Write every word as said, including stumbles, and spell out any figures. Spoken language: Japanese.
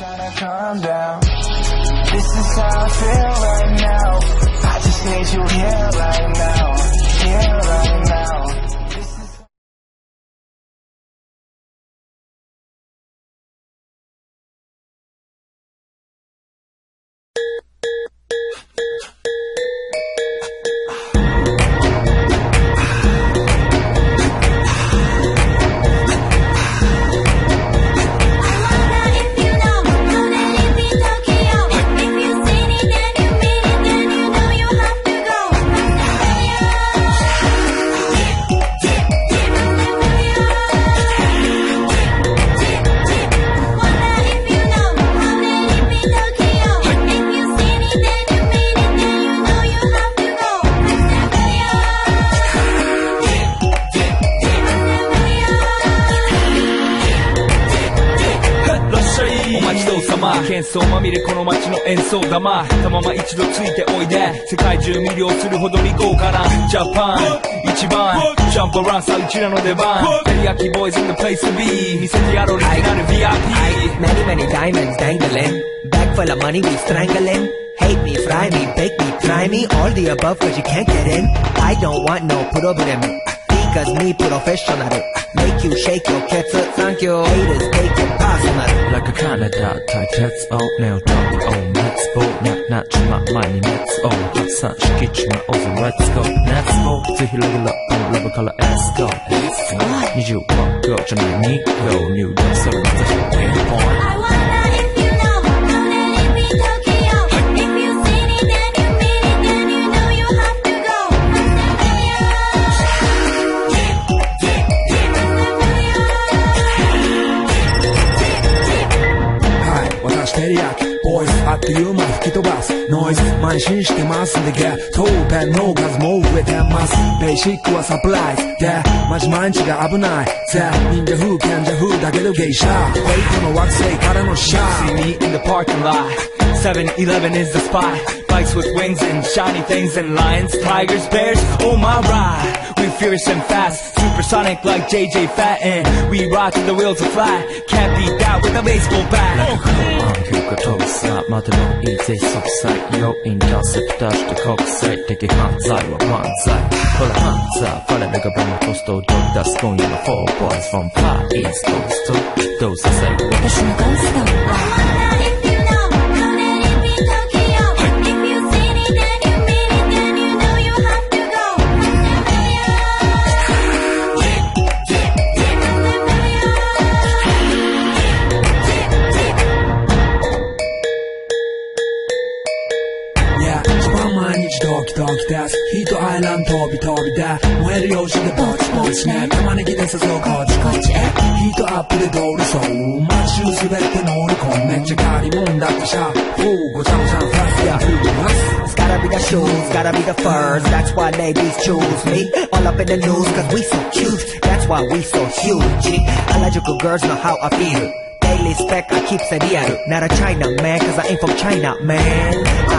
trying to calm down. This is how I feel right now. I just need you here right now. Here right now. 喧騒まみれこの街の演奏玉たまま一度ついておいで世界中魅了するほどに豪華なジャパン一番ジャンプアランさうちらの出番テリヤキボーイズ in the place to be 見せてやろうリジナル ブイアイピー Many many diamonds dangling Bag full of money we strangling Hate me, fry me, bake me, try me All the above cause you can't get in I don't want no problem Because me professional Make you shake your cats Thank you Haters take it personal Like a Canada type that's all now talk oh let's go not not my money let's all hot such get you my over let's go let's go ぜひレギュラーラブから let's go にじゅうはち個じゃないにgo new dance それまたひとピンポイントテリヤキボイスあっという間吹き飛ばすノイズ慢心してますんでゲットペンの数も増えてますベーシックはサプライズでマジ毎日が危ないぜ忍者風賢者風だけど芸者フェイクの惑星からのシャー See me in the parking lot seven eleven is the spot Bikes with wings and shiny things and lions, tigers, bears, oh my ride We fierce and fast, supersonic like J J Fatten We ride till the wheels are flat, can't beat that with a baseball bat 急が飛ぶさまでのいいぜ即歳要因出せ出して国際的犯罪は万歳ほらハンザーファレルがボムトストを取り出す今夜の four boys from far east coast どうせ最後私のゴーストドキドキですヒートアイランド飛び飛びで燃える用紙でぼちぼちね玉ねぎで誘うこっちこっちへヒートアップで通りそう街中滑って乗り込むめっちゃ借りもんだってシャーフーごちゃごちゃフラッやフーます It's gotta be the shoes, gotta be the furs That's why ladies choose me All up in the news cause we so cute That's why we so huge Harajuku girls know how I feel Daily spec I keep it real Not a China man cause I ain't from China man